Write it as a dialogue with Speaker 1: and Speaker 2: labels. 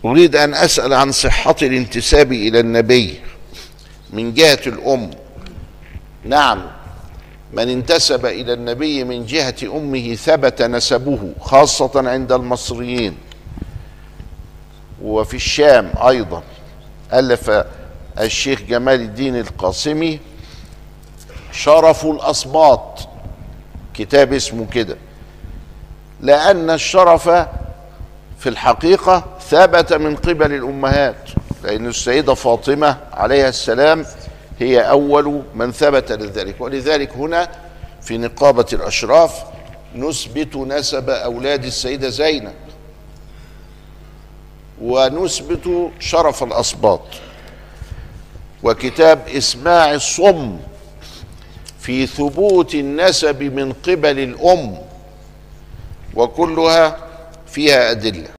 Speaker 1: أريد أن أسأل عن صحة الانتساب إلى النبي من جهة الأم. نعم، من انتسب إلى النبي من جهة أمه ثبت نسبه، خاصة عند المصريين وفي الشام أيضا. ألف الشيخ جمال الدين القاسمي شرف الأصباط، كتاب اسمه كده، لأن الشرف في الحقيقة ثبت من قبل الأمهات، لأن السيدة فاطمة عليها السلام هي أول من ثبت لذلك. ولذلك هنا في نقابة الأشراف نثبت نسب أولاد السيدة زينب ونثبت شرف الأصباط. وكتاب إسماع الصم في ثبوت النسب من قبل الأم، وكلها فيها أدلة.